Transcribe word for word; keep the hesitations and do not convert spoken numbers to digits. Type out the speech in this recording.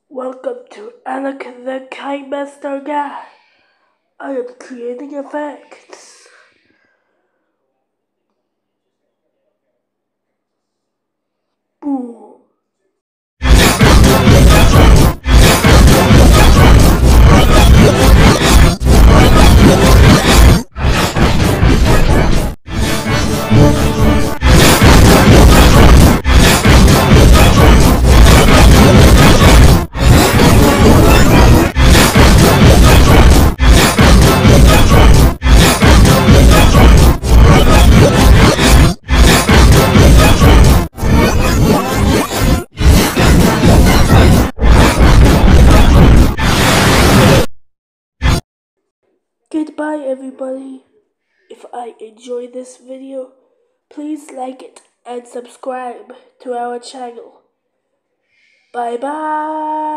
Welcome to Alec the Kite Master Guy. I am creating effects. Boom. Goodbye everybody. If I enjoy this video, please like it and subscribe to our channel. Bye bye.